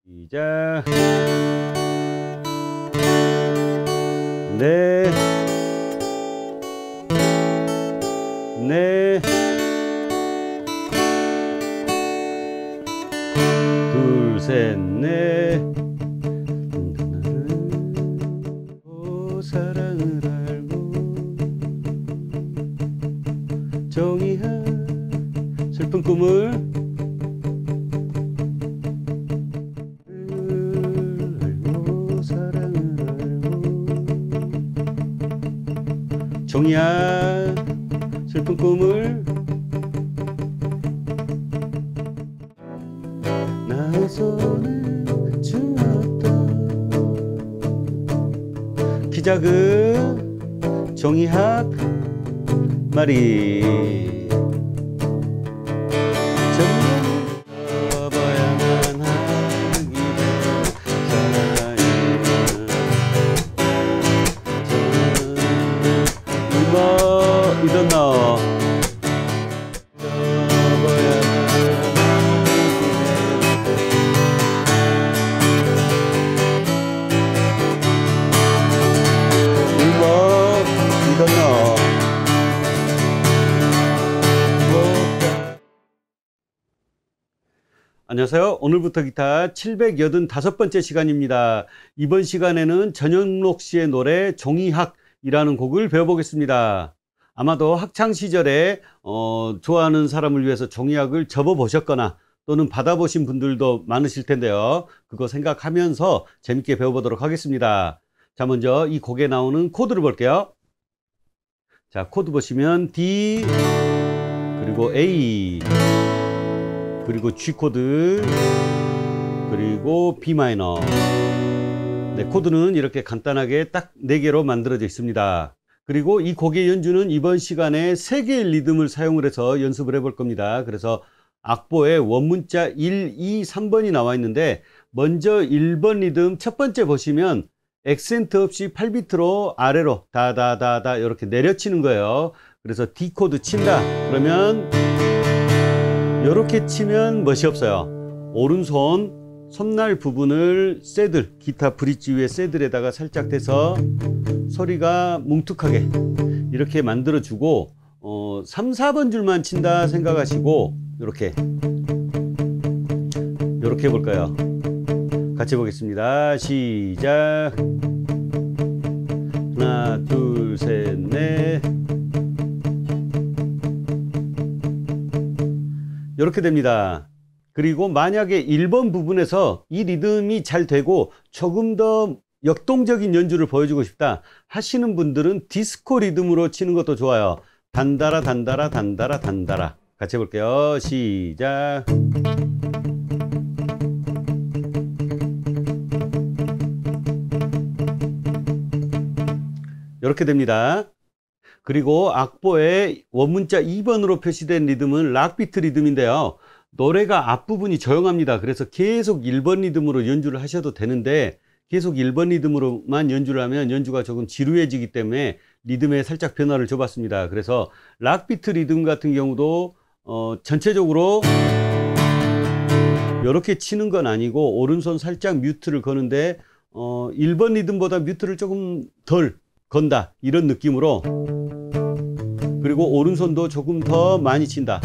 시작. 네, 네, 둘, 셋, 넷. 사랑을 알고 정의한 슬픈 꿈을 알고 사랑을 알고 정의한 슬픈 꿈을 나의 손을 주었던 키 작은 종이학 마리 접어야만 하기 사랑이 이던 너 안녕하세요. 오늘부터 기타 785번째 시간입니다. 이번 시간에는 전영록 씨의 노래 종이학이라는 곡을 배워보겠습니다. 아마도 학창시절에 좋아하는 사람을 위해서 종이학을 접어보셨거나 또는 받아보신 분들도 많으실 텐데요. 그거 생각하면서 재밌게 배워보도록 하겠습니다. 자, 먼저 이 곡에 나오는 코드를 볼게요. 자, 코드 보시면 D 그리고 A 그리고 G 코드 그리고 B 마이너. 네, 코드는 이렇게 간단하게 딱 4개로 만들어져 있습니다. 그리고 이 곡의 연주는 이번 시간에 3개의 리듬을 사용을 해서 연습을 해볼 겁니다. 그래서 악보에 원문자 1, 2, 3번이 나와 있는데 먼저 1번 리듬 첫 번째 보시면 액센트 없이 8비트로 아래로 다다다다 이렇게 내려치는 거예요. 그래서 D 코드 친다 그러면 이렇게 치면 멋이 없어요. 오른손 손날 부분을 새들, 기타 브릿지 위에 새들에다가 살짝 대서 소리가 뭉툭하게 이렇게 만들어 주고 3, 4번 줄만 친다 생각하시고 이렇게 해볼까요? 같이 해보겠습니다. 시작. 하나, 둘, 셋, 넷. 이렇게 됩니다. 그리고 만약에 1번 부분에서 이 리듬이 잘 되고 조금 더 역동적인 연주를 보여주고 싶다 하시는 분들은 디스코 리듬으로 치는 것도 좋아요. 단다라 단다라 단다라 단다라. 같이 해볼게요. 시작. 이렇게 됩니다. 그리고 악보에 원문자 2번으로 표시된 리듬은 락비트 리듬인데요. 노래가 앞부분이 조용합니다. 그래서 계속 1번 리듬으로 연주를 하셔도 되는데 계속 1번 리듬으로만 연주를 하면 연주가 조금 지루해지기 때문에 리듬에 살짝 변화를 줘봤습니다. 그래서 락비트 리듬 같은 경우도 전체적으로 이렇게 치는 건 아니고 오른손 살짝 뮤트를 거는데 1번 리듬보다 뮤트를 조금 덜 건다 이런 느낌으로, 그리고 오른손도 조금 더 많이 친다.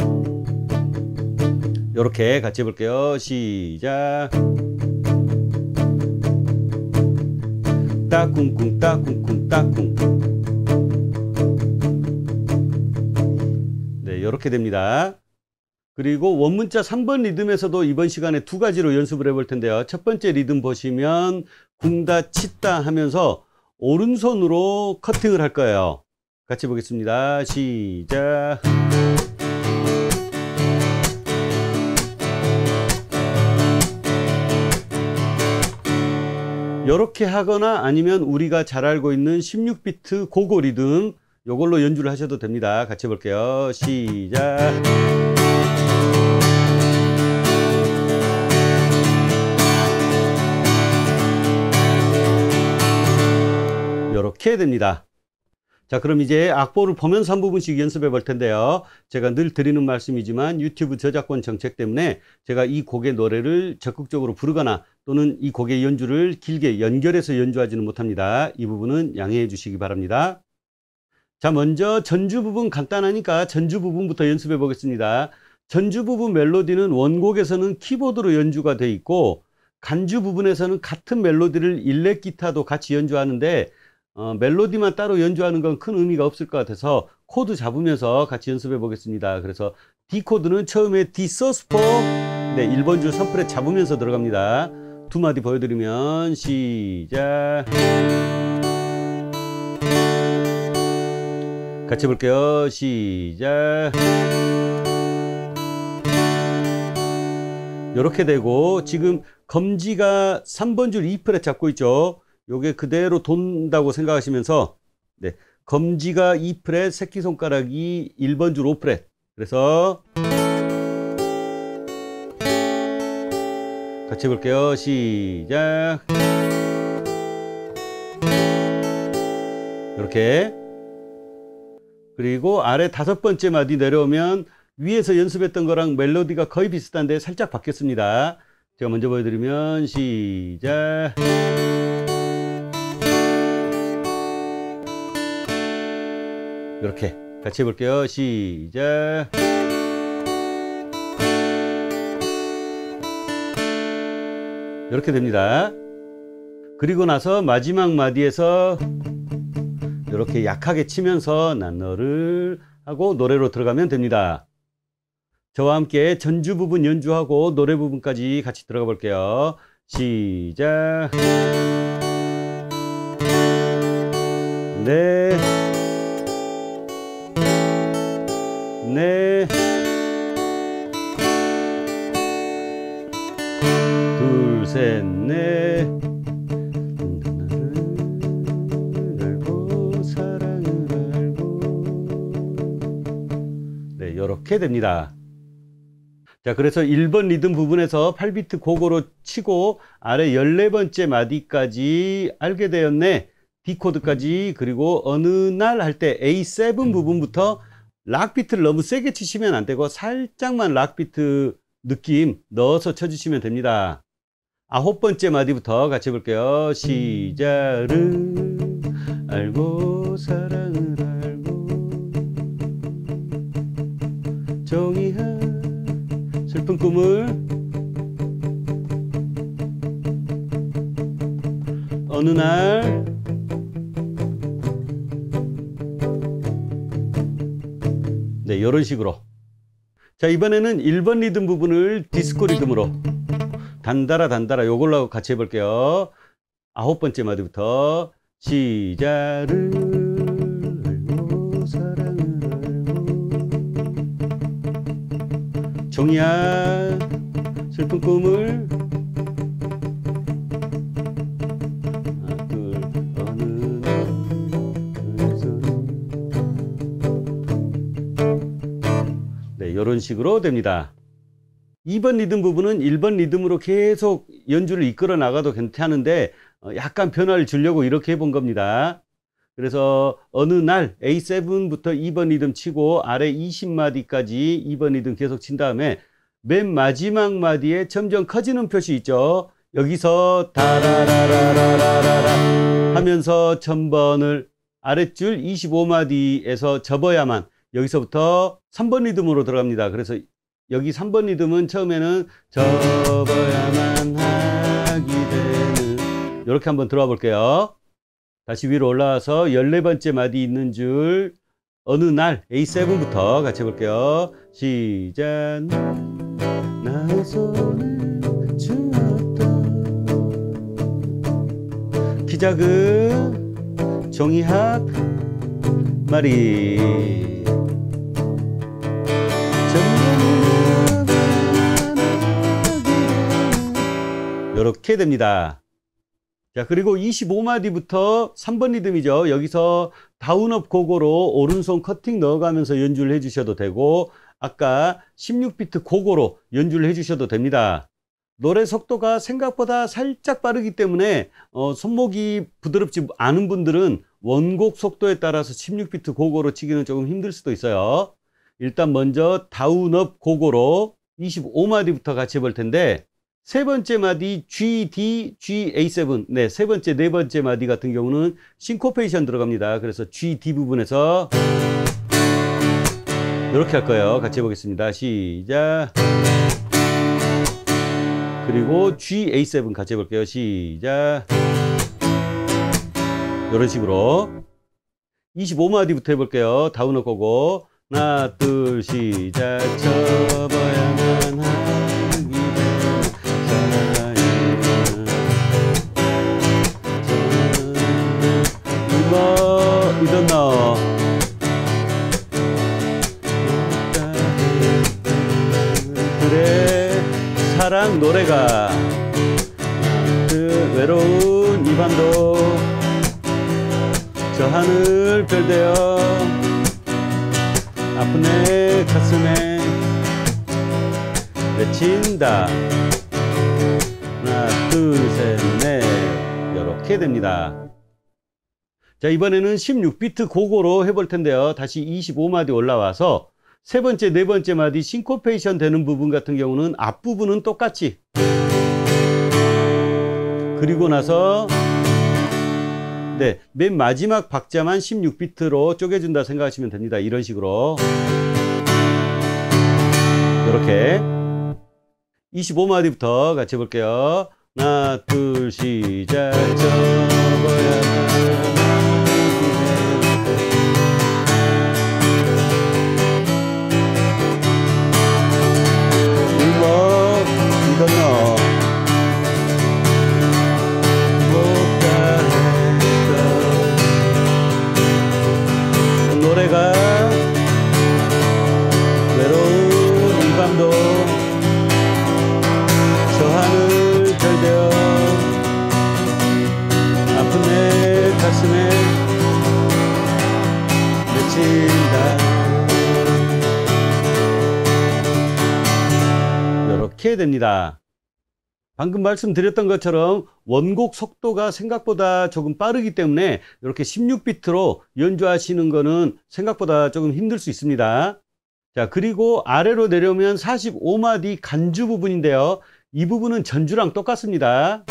이렇게 같이 해볼게요. 시작. 따쿵쿵 따쿵쿵 따쿵. 네, 이렇게 됩니다. 그리고 원문자 3번 리듬에서도 이번 시간에 2가지로 연습을 해볼 텐데요. 첫 번째 리듬 보시면 궁다 치다 하면서 오른손으로 커팅을 할 거예요. 같이 보겠습니다. 시작. 이렇게 하거나 아니면 우리가 잘 알고 있는 16비트 고고 리듬 이걸로 연주를 하셔도 됩니다. 같이 해볼게요. 시작. 이렇게 됩니다. 자, 그럼 이제 악보를 보면서 한 부분씩 연습해 볼 텐데요. 제가 늘 드리는 말씀이지만 유튜브 저작권 정책 때문에 제가 이 곡의 노래를 적극적으로 부르거나 또는 이 곡의 연주를 길게 연결해서 연주하지는 못합니다. 이 부분은 양해해 주시기 바랍니다. 자, 먼저 전주 부분 간단하니까 전주 부분부터 연습해 보겠습니다. 전주 부분 멜로디는 원곡에서는 키보드로 연주가 되어 있고 간주 부분에서는 같은 멜로디를 일렉 기타도 같이 연주하는데 멜로디만 따로 연주하는 건 큰 의미가 없을 것 같아서 코드 잡으면서 같이 연습해 보겠습니다. 그래서 D 코드는 처음에 D 서스포 1번 줄 선프렛 잡으면서 들어갑니다. 두 마디 보여드리면 시작. 같이 해볼게요. 시작. 이렇게 되고 지금 검지가 3번 줄 E 프렛 잡고 있죠. 요게 그대로 돈다고 생각하시면서 검지가 E 프렛, 새끼손가락이 1번 줄 5 프렛. 그래서 같이 해볼게요. 시작. 이렇게. 그리고 아래 5번째 마디 내려오면 위에서 연습했던 거랑 멜로디가 거의 비슷한데 살짝 바뀌었습니다. 제가 먼저 보여드리면 시작. 이렇게 같이 해볼게요. 시작. 이렇게 됩니다. 그리고 나서 마지막 마디에서 이렇게 약하게 치면서 난 너를 하고 노래로 들어가면 됩니다. 저와 함께 전주 부분 연주하고 노래 부분까지 같이 들어가 볼게요. 시작. 네. 네. 둘, 셋, 넷. 알고 사랑을 알고. 네, 이렇게 됩니다. 자, 그래서 1번 리듬 부분에서 8비트 곡으로 치고 아래 14번째 마디까지 알게 되었네. D 코드까지. 그리고 어느 날 할 때 A7 부분부터 락 비트를 너무 세게 치시면 안 되고 살짝만 락 비트 느낌 넣어서 쳐주시면 됩니다. 9번째 마디부터 같이 해볼게요. 시작을 알고 사랑을 알고 정의한 슬픈 꿈을 어느 날 네, 이런 식으로. 자, 이번에는 1번 리듬 부분을 디스코 리듬으로 단달아 단달아 요걸로 같이 해볼게요. 9번째 마디부터 시작을 알고 사랑을 알고 종이야 슬픈 꿈을 하나 둘 어느 날 네, 이런 식으로 됩니다. 2번 리듬 부분은 1번 리듬으로 계속 연주를 이끌어 나가도 괜찮은데 약간 변화를 주려고 이렇게 해본 겁니다. 그래서 어느 날 A7부터 2번 리듬 치고 아래 20마디까지 2번 리듬 계속 친 다음에 맨 마지막 마디에 점점 커지는 표시 있죠. 여기서 다라라라라라라 하면서 전번을 아랫줄 25마디에서 접어야만 여기서부터 3번 리듬으로 들어갑니다. 그래서 여기 3번 리듬은 처음에는 접어야만 하게 되는 이렇게 한번 들어와 볼게요. 다시 위로 올라와서 14번째 마디 있는 줄 어느 날 A7부터 같이 해볼게요. 시작. 나의 손을 주었던 키 작은 종이학 마리 이렇게 됩니다. 자, 그리고 25마디부터 3번 리듬이죠. 여기서 다운업 고고로 오른손 커팅 넣어가면서 연주를 해주셔도 되고 아까 16비트 고고로 연주를 해주셔도 됩니다. 노래 속도가 생각보다 살짝 빠르기 때문에 손목이 부드럽지 않은 분들은 원곡 속도에 따라서 16비트 고고로 치기는 조금 힘들 수도 있어요. 일단 먼저 다운업 고고로 25마디부터 같이 해볼 텐데 세 번째 마디 G, D, G, A7. 네, 세 번째, 네 번째 마디 같은 경우는 싱코페이션 들어갑니다. 그래서 G, D 부분에서 이렇게 할 거예요. 같이 해보겠습니다. 시작. 그리고 G, A7 같이 해볼게요. 시작. 이런 식으로 25마디부터 해볼게요. 다운어 거고 하나 둘 시작. 접어야만 하기 이거 이던 너 그래 사랑 노래가 그 외로운 이 밤도 저 하늘 별되어 아픈 내 가슴에 외친다. 하나 둘 셋 넷 이렇게 됩니다. 자, 이번에는 16비트 고고로 해볼 텐데요. 다시 25마디 올라와서 세 번째, 네 번째 마디 싱코페이션 되는 부분 같은 경우는 앞부분은 똑같이 그리고 나서 네, 맨 마지막 박자만 16비트로 쪼개준다 생각하시면 됩니다. 이런 식으로 이렇게 25마디부터 같이 해볼게요. 하나 둘 시작. 노래가 외로운 이 밤도 저 하늘 별되어 아픈 내 가슴에 맺힌다. 이렇게 됩니다. 방금 말씀드렸던 것처럼 원곡 속도가 생각보다 조금 빠르기 때문에 이렇게 16비트로 연주하시는 거는 생각보다 조금 힘들 수 있습니다. 자, 그리고 아래로 내려오면 45마디 간주 부분인데요. 이 부분은 전주랑 똑같습니다.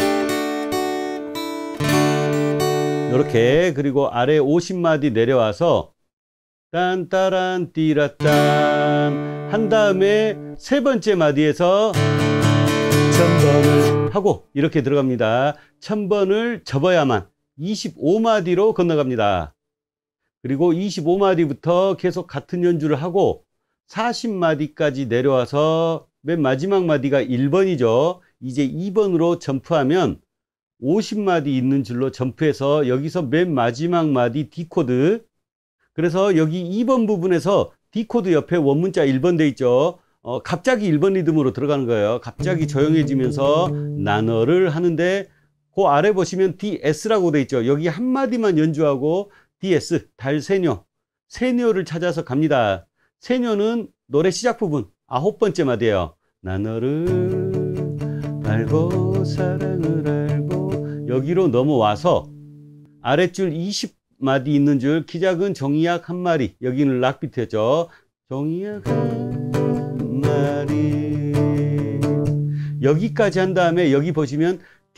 이렇게 그리고 아래 50마디 내려와서 딴따란 띠라딴 한 다음에 세 번째 마디에서 1000번을 하고 이렇게 들어갑니다. 1000번을 접어야만 25마디로 건너갑니다. 그리고 25마디부터 계속 같은 연주를 하고 40마디까지 내려와서 맨 마지막 마디가 1번이죠. 이제 2번으로 점프하면 50마디 있는 줄로 점프해서 여기서 맨 마지막 마디 D코드, 그래서 여기 2번 부분에서 D코드 옆에 원문자 1번 돼 있죠. 갑자기 1번 리듬으로 들어가는 거예요. 갑자기 조용해지면서 나너를 하는데 그 아래 보시면 DS라고 돼 있죠. 여기 한마디만 연주하고 DS, 달 세뇨, 세뇨를 찾아서 갑니다. 세뇨는 노래 시작 부분 9번째 마디예요. 나너를 알고 사랑을 알고 여기로 넘어와서 아랫줄 20마디 있는 줄 키 작은 종이약 한 마리, 여기는 락비트였죠. 종이약 한 마리 여기까지 한 다음에 여기 보시면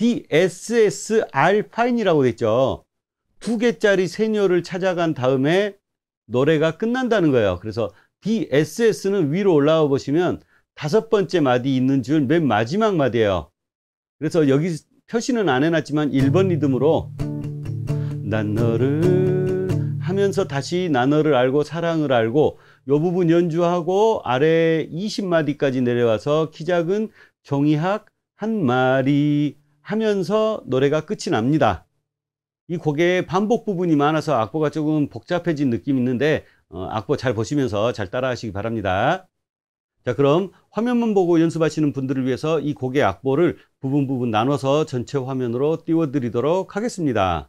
DSSR 파인이라고 돼 있죠. 2개짜리 세뇨를 찾아간 다음에 노래가 끝난다는 거예요. 그래서 DSS는 위로 올라와 보시면 5번째 마디 있는 줄 맨 마지막 마디예요. 그래서 여기 표시는 안 해놨지만 1번 리듬으로 난 너를 하면서 다시 나 너를 알고 사랑을 알고 요 부분 연주하고 아래 20마디까지 내려와서 키 작은 종이학 한 마리 하면서 노래가 끝이 납니다. 이 곡에 반복 부분이 많아서 악보가 조금 복잡해진 느낌이 있는데 악보 잘 보시면서 잘 따라 하시기 바랍니다. 자, 그럼 화면만 보고 연습하시는 분들을 위해서 이 곡의 악보를 부분 나눠서 전체 화면으로 띄워 드리도록 하겠습니다.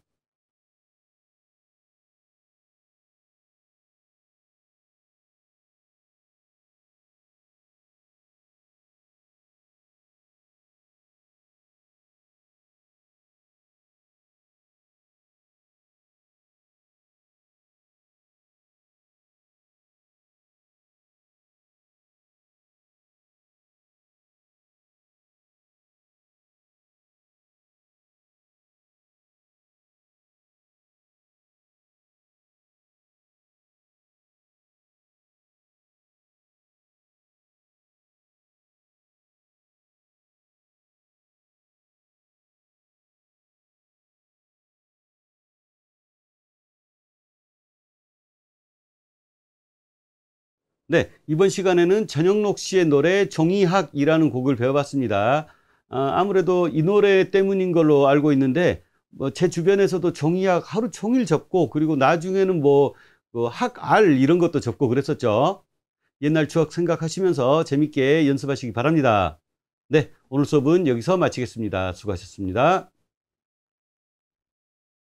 네, 이번 시간에는 전영록 씨의 노래 종이학이라는 곡을 배워봤습니다. 아무래도 이 노래 때문인 걸로 알고 있는데 뭐 제 주변에서도 종이학 하루 종일 접고 그리고 나중에는 뭐 학알 이런 것도 접고 그랬었죠. 옛날 추억 생각하시면서 재밌게 연습하시기 바랍니다. 네, 오늘 수업은 여기서 마치겠습니다. 수고하셨습니다.